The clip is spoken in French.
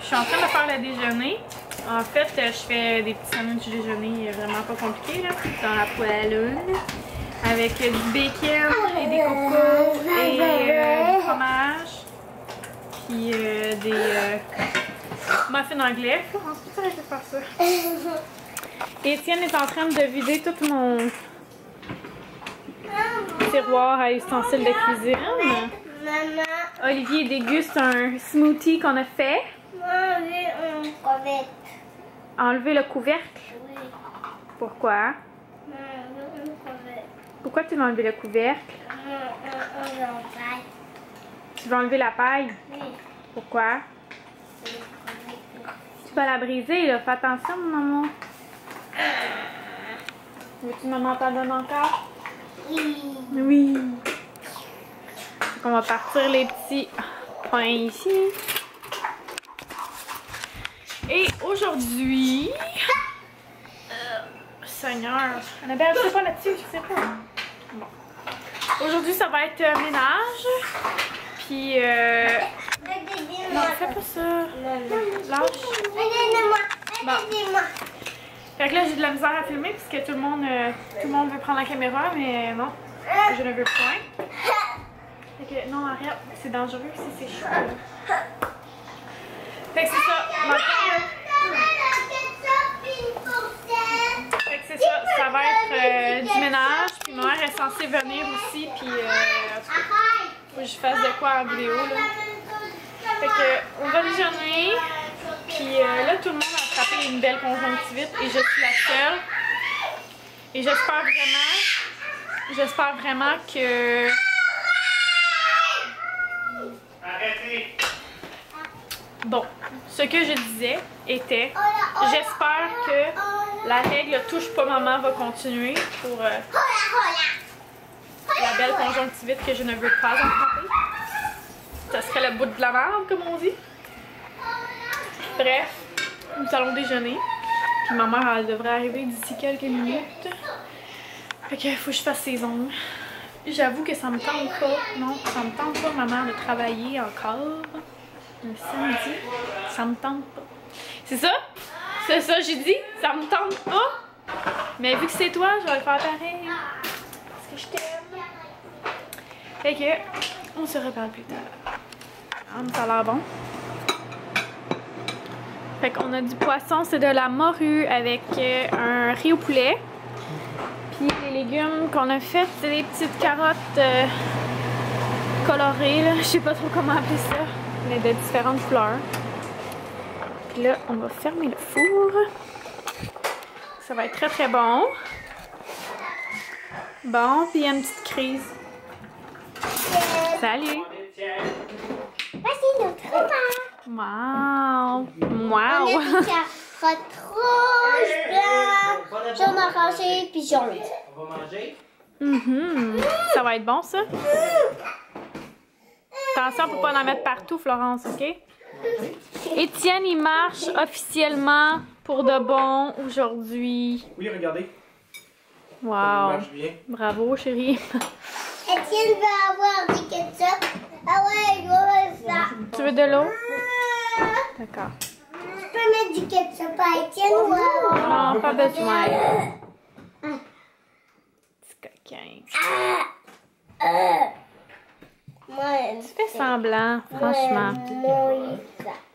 je suis en train de faire le déjeuner. En fait, je fais des petits sandwichs déjeuner vraiment pas compliqués là, dans la poêle avec du bacon et des cocos et du fromage. Puis des muffins anglais. Florence, peux-tu arrêter de faire ça? Étienne est en train de vider tout mon tiroir à ustensiles de cuisine. Maman. Olivier déguste un smoothie qu'on a fait. Enlever un couvercle. Enlever le couvercle? Oui. Pourquoi? Enlever un couvercle. Pourquoi tu veux enlever le couvercle? Tu veux enlever la paille? Oui. Pourquoi? Tu peux la briser, là. Fais attention, maman. Veux-tu que maman t'en donne encore? Oui. Oui. Donc, on va partir les petits pains ici. Et aujourd'hui... Seigneur. Annabelle, je sais pas là-dessus, je sais pas. Bon. Aujourd'hui, ça va être ménage. Puis... Non, fais pas ça. Lâche. Bon. Fait que là, j'ai de la misère à filmer parce que tout le monde veut prendre la caméra, mais non, je ne veux point. Fait que non, arrête, c'est dangereux si c'est chaud. Fait que c'est ça. Fait que c'est ça, ça va être du ménage. Puis ma mère est censée venir aussi, puis en tout cas, faut que je fasse de quoi en vidéo là. Fait que on va déjeuner. Puis là, tout le monde a attrapé une belle conjonctivite et je suis la seule. Et j'espère vraiment que... Arrêtez! Bon, ce que je disais était, j'espère que la règle touche pas maman va continuer pour la belle conjonctivite que je ne veux pas attraper. Ça serait le bout de la merde, comme on dit. Bref, nous allons déjeuner. Puis ma mère, elle devrait arriver d'ici quelques minutes. Fait que faut que je fasse ses ongles. J'avoue que ça me tente pas. Non, ça me tente pas, maman, de travailler encore. Le samedi, ça me tente pas. C'est ça? C'est ça, j'ai dit? Ça me tente pas? Mais vu que c'est toi, je vais le faire pareil. Parce que je t'aime. Fait que, on se reparle plus tard. Ça a l'air bon. Fait qu'on a du poisson, c'est de la morue avec un riz au poulet. Puis les légumes qu'on a fait, c'est des petites carottes colorées, là. Je sais pas trop comment appeler ça, mais de différentes couleurs. Puis là, on va fermer le four. Ça va être très très bon. Bon, puis il y a une petite crise. Salut! Voici notre repas. Wow! On Wow! a des carottes rouges, blancs, jaune orangé puis jaune. On va manger? Ça va être bon, ça? Attention pour pas en mettre partout, Florence, OK? Étienne, il marche officiellement pour de bon aujourd'hui. Oui, regardez. Ça Oh. Wow! marche bien. Bravo, chérie. Étienne va avoir du ketchup. Ah ouais, il va ça. Tu veux de l'eau? D'accord. Tu peux mettre du ketchup à Étienne ou à... Non, pas besoin. Petit coquin. Moi, Tu fais semblant, franchement. moi, ça.